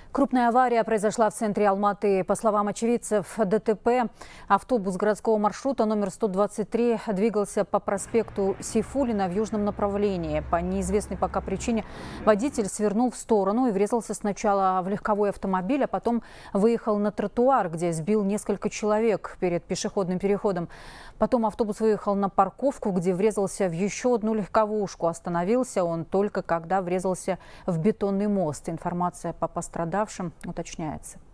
Крупная авария произошла в центре Алматы. По словам очевидцев ДТП, автобус городского маршрута номер 123 двигался по проспекту Сейфуллина в южном направлении. По неизвестной пока причине водитель свернул в сторону и врезался сначала в легковой автомобиль, а потом выехал на тротуар, где сбил несколько человек перед пешеходным переходом. Потом автобус выехал на парковку, где врезался в еще одну легковушку. Остановился он только когда врезался в бетонный мост. Информация по пострадавшим уточняется.